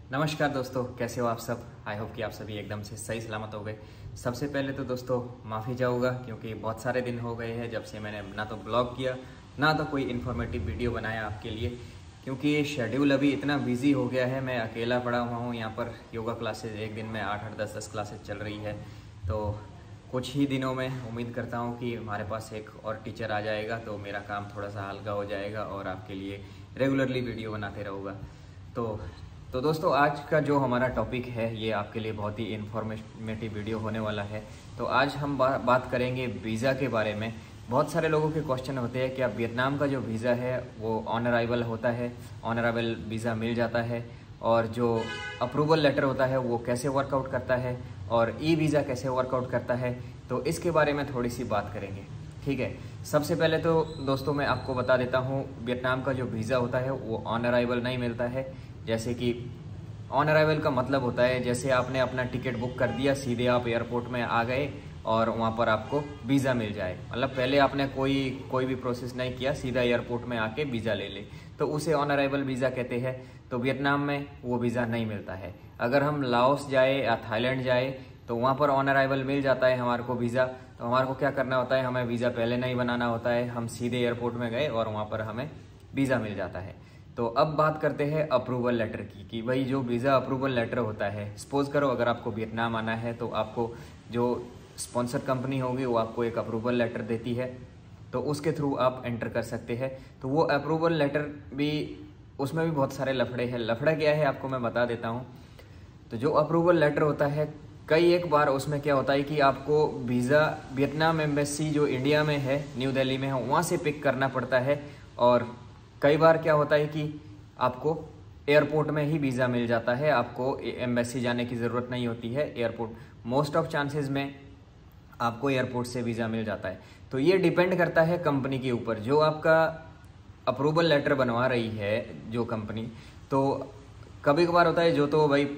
नमस्कार दोस्तों, कैसे हो आप सब। आई होप कि आप सभी एकदम से सही सलामत हो गए। सबसे पहले तो दोस्तों माफ़ी चाहूँगा क्योंकि बहुत सारे दिन हो गए हैं जब से मैंने ना तो ब्लॉग किया ना तो कोई इन्फॉर्मेटिव वीडियो बनाया आपके लिए, क्योंकि ये शेड्यूल अभी इतना बिजी हो गया है। मैं अकेला पड़ा हुआ हूँ यहाँ पर। योगा क्लासेज एक दिन में 8-8 10-10 क्लासेज चल रही है। तो कुछ ही दिनों में उम्मीद करता हूँ कि हमारे पास एक और टीचर आ जाएगा तो मेरा काम थोड़ा सा हल्का हो जाएगा और आपके लिए रेगुलरली वीडियो बनाते रहूँगा। तो दोस्तों आज का जो हमारा टॉपिक है ये आपके लिए बहुत ही इन्फॉर्मेटिव वीडियो होने वाला है। तो आज हम बात करेंगे वीज़ा के बारे में। बहुत सारे लोगों के क्वेश्चन होते हैं कि आप वियतनाम का जो वीज़ा है वो ऑन अराइवल होता है, ऑन अराइवल वीज़ा मिल जाता है, और जो अप्रूवल लेटर होता है वो कैसे वर्कआउट करता है और ई वीज़ा कैसे वर्कआउट करता है। तो इसके बारे में थोड़ी सी बात करेंगे, ठीक है। सबसे पहले तो दोस्तों मैं आपको बता देता हूँ, वियतनाम का जो वीज़ा होता है वो ऑन अराइवल नहीं मिलता है। जैसे कि ऑन अराइवल का मतलब होता है जैसे आपने अपना टिकट बुक कर दिया, सीधे आप एयरपोर्ट में आ गए और वहाँ पर आपको वीज़ा मिल जाए। मतलब पहले आपने कोई भी प्रोसेस नहीं किया, सीधा एयरपोर्ट में आके वीज़ा ले ले, तो उसे ऑन अराइवल वीज़ा कहते हैं। तो वियतनाम में वो वीज़ा नहीं मिलता है। अगर हम लाओस जाए या थाईलैंड जाए तो वहाँ पर ऑन अराइवल मिल जाता है हमारे को वीज़ा। तो हमारे को क्या करना होता है, हमें वीज़ा पहले नहीं बनाना होता है, हम सीधे एयरपोर्ट में गए और वहाँ पर हमें वीज़ा मिल जाता है। तो अब बात करते हैं अप्रूवल लेटर की, कि भाई जो वीज़ा अप्रूवल लेटर होता है, सपोज करो अगर आपको वियतनाम आना है तो आपको जो स्पॉन्सर कंपनी होगी वो आपको एक अप्रूवल लेटर देती है, तो उसके थ्रू आप एंटर कर सकते हैं। तो वो अप्रूवल लेटर भी, उसमें भी बहुत सारे लफड़े हैं। लफड़ा क्या है आपको मैं बता देता हूँ। तो जो अप्रूवल लेटर होता है, कई एक बार उसमें क्या होता है कि आपको वीज़ा वियतनाम एम्बेसी जो इंडिया में है, न्यू दिल्ली में है, वहाँ से पिक करना पड़ता है। और कई बार क्या होता है कि आपको एयरपोर्ट में ही वीज़ा मिल जाता है, आपको एम्बेसी जाने की ज़रूरत नहीं होती है। एयरपोर्ट मोस्ट ऑफ चांसेस में आपको एयरपोर्ट से वीज़ा मिल जाता है। तो ये डिपेंड करता है कंपनी के ऊपर, जो आपका अप्रूवल लेटर बनवा रही है जो कंपनी। तो कभी कभार होता है जो तो भाई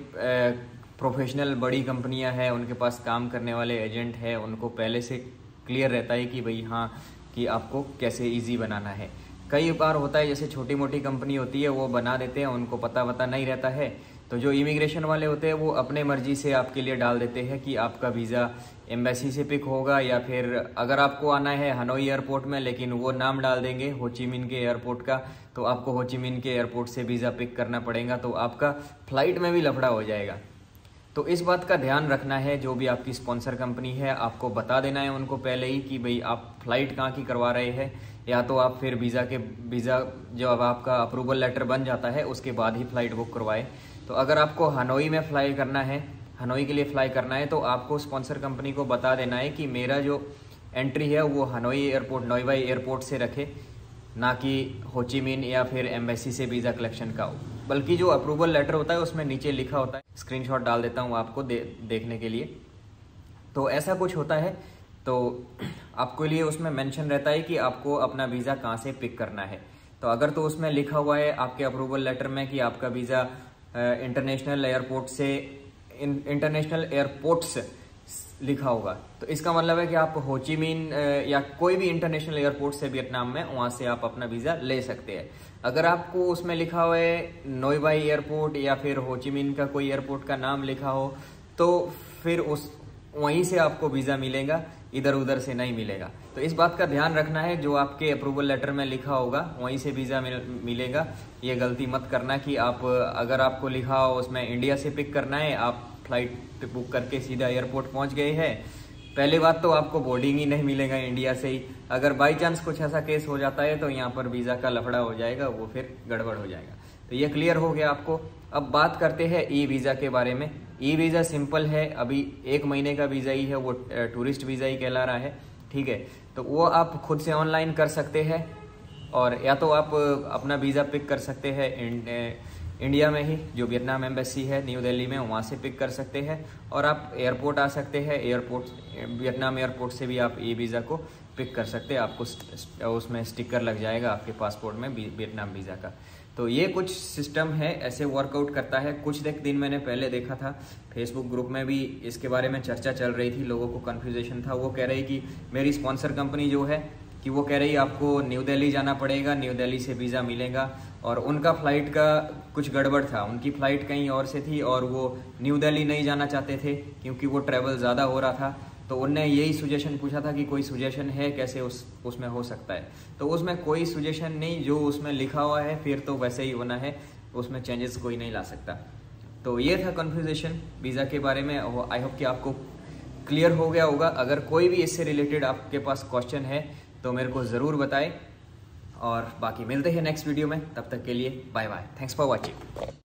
प्रोफेशनल बड़ी कंपनियां हैं, उनके पास काम करने वाले एजेंट हैं, उनको पहले से क्लियर रहता है कि भाई हाँ कि आपको कैसे ईजी बनाना है। कई बार होता है जैसे छोटी मोटी कंपनी होती है वो बना देते हैं, उनको पता नहीं रहता है। तो जो इमिग्रेशन वाले होते हैं वो अपने मर्जी से आपके लिए डाल देते हैं कि आपका वीज़ा एम्बेसी से पिक होगा, या फिर अगर आपको आना है हनोई एयरपोर्ट में, लेकिन वो नाम डाल देंगे हो ची मिन के एयरपोर्ट का, तो आपको हो ची मिन के एयरपोर्ट से वीज़ा पिक करना पड़ेगा। तो आपका फ्लाइट में भी लफड़ा हो जाएगा। तो इस बात का ध्यान रखना है, जो भी आपकी स्पॉन्सर कंपनी है आपको बता देना है उनको पहले ही कि भाई आप फ्लाइट कहाँ की करवा रहे हैं, या तो आप फिर वीज़ा जब आपका अप्रूवल लेटर बन जाता है उसके बाद ही फ़्लाइट बुक करवाएं। तो अगर आपको हनोई में फ्लाई करना है, हनोई के लिए फ्लाई करना है, तो आपको स्पॉन्सर कंपनी को बता देना है कि मेरा जो एंट्री है वो Hanoi airport, Noi Bai airport से रखे, ना कि हो ची मिन या फिर एम्बेसी से वीज़ा कलेक्शन का हो। बल्कि जो अप्रूवल लेटर होता है उसमें नीचे लिखा होता है, स्क्रीनशॉट डाल देता हूँ आपको देखने के लिए। तो ऐसा कुछ होता है। तो आपके लिए उसमें मेंशन रहता है कि आपको अपना वीज़ा कहाँ से पिक करना है। तो अगर तो उसमें लिखा हुआ है आपके अप्रूवल लेटर में कि आपका वीज़ा इंटरनेशनल एयरपोर्ट्स लिखा होगा, तो इसका मतलब है कि आप हो ची मिन या कोई भी इंटरनेशनल एयरपोर्ट से वियतनाम में वहाँ से आप अपना वीज़ा ले सकते हैं। अगर आपको उसमें लिखा हुआ है नोई वाई एयरपोर्ट या फिर हो ची मिन का कोई एयरपोर्ट का नाम लिखा हो, तो फिर वहीं से आपको वीज़ा मिलेगा, इधर उधर से नहीं मिलेगा। तो इस बात का ध्यान रखना है, जो आपके अप्रूवल लेटर में लिखा होगा वहीं से वीज़ा मिलेगा। ये गलती मत करना कि आप, अगर आपको लिखा हो उसमें इंडिया से पिक करना है, आप फ्लाइट बुक करके सीधा एयरपोर्ट पहुंच गए हैं, पहली बात तो आपको बोर्डिंग ही नहीं मिलेगा इंडिया से ही। अगर बाई चांस कुछ ऐसा केस हो जाता है तो यहाँ पर वीज़ा का लफड़ा हो जाएगा, वो फिर गड़बड़ हो जाएगा। तो ये क्लियर हो गया आपको। अब बात करते हैं ई वीज़ा के बारे में। ई वीज़ा सिंपल है, अभी 1 महीने का वीज़ा ही है, वो टूरिस्ट वीज़ा ही कहला रहा है, ठीक है। तो वो आप खुद से ऑनलाइन कर सकते हैं, और या तो आप अपना वीज़ा पिक कर सकते हैं इंडिया में ही, जो वियतनाम एम्बेसी है न्यू दिल्ली में, वहाँ से पिक कर सकते हैं, और आप एयरपोर्ट आ सकते हैं। वियतनाम एयरपोर्ट से भी आप ई वीज़ा को पिक कर सकते हैं। आपको उसमें स्टिकर लग जाएगा आपके पासपोर्ट में वियतनाम वीज़ा का। तो ये कुछ सिस्टम है, ऐसे वर्कआउट करता है। कुछ दिन मैंने पहले देखा था, फेसबुक ग्रुप में भी इसके बारे में चर्चा चल रही थी, लोगों को कन्फ्यूजेशन था। वो कह रही कि मेरी स्पॉन्सर कंपनी जो है कि वो कह रही आपको न्यू दिल्ली जाना पड़ेगा, न्यू दिल्ली से वीज़ा मिलेगा, और उनका फ़्लाइट का कुछ गड़बड़ था, उनकी फ़्लाइट कहीं और से थी और वो न्यू दिल्ली नहीं जाना चाहते थे क्योंकि वो ट्रैवल ज़्यादा हो रहा था। तो उनने यही सुजेशन पूछा था कि कोई सुजेशन है कैसे उसमें हो सकता है। तो उसमें कोई सुजेशन नहीं, जो उसमें लिखा हुआ है फिर तो वैसे ही होना है, उसमें चेंजेस कोई नहीं ला सकता। तो ये था कन्फ्यूजेशन वीज़ा के बारे में। आई होप कि आपको क्लियर हो गया होगा। अगर कोई भी इससे रिलेटेड आपके पास क्वेश्चन है तो मेरे को ज़रूर बताएं, और बाकी मिलते हैं नेक्स्ट वीडियो में। तब तक के लिए bye bye, thanks for watching.